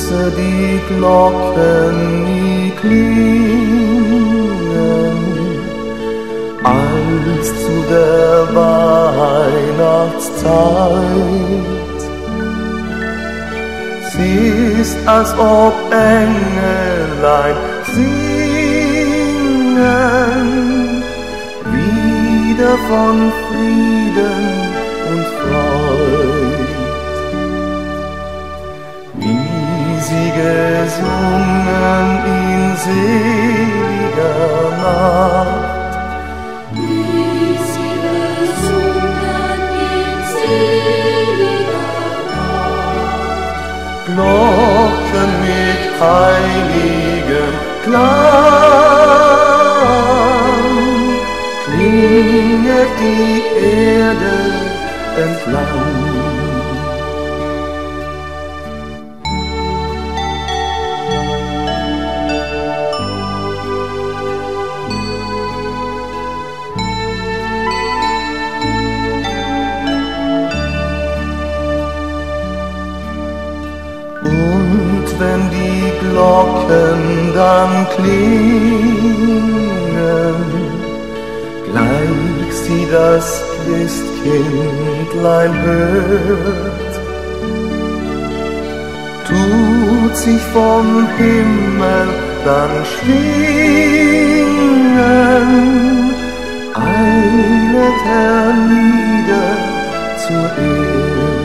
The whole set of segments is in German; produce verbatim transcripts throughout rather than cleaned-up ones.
Grüße die Glocken, die klingen, als zu der Weihnachtszeit. Sie ist, als ob Engelein singen, wieder von Frieden und Freud. Wie sie gesungen in seliger Nacht, wie sie gesungen in seliger Nacht. Glocken mit heiligem Klang, klinget die Erde entlang. Und wenn die Glocken dann klingen, gleich sie das Christkindlein hört, tut sich vom Himmel dann schwingen, eilet hernieder zur Erde.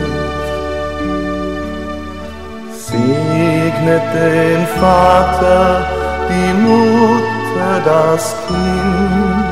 Segnet den Vater, die Mutter, das Kind,